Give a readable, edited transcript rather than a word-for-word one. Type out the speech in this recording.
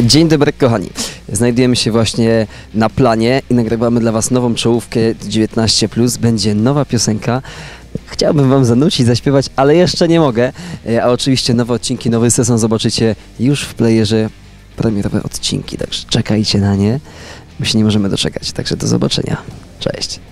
Dzień dobry kochani, znajdujemy się właśnie na planie i nagrywamy dla Was nową czołówkę 19+. Będzie nowa piosenka. Chciałbym Wam zanucić, zaśpiewać, ale jeszcze nie mogę. A oczywiście nowe odcinki, nowy sezon zobaczycie już w playerze, premierowe odcinki, także czekajcie na nie. My się nie możemy doczekać, także do zobaczenia. Cześć.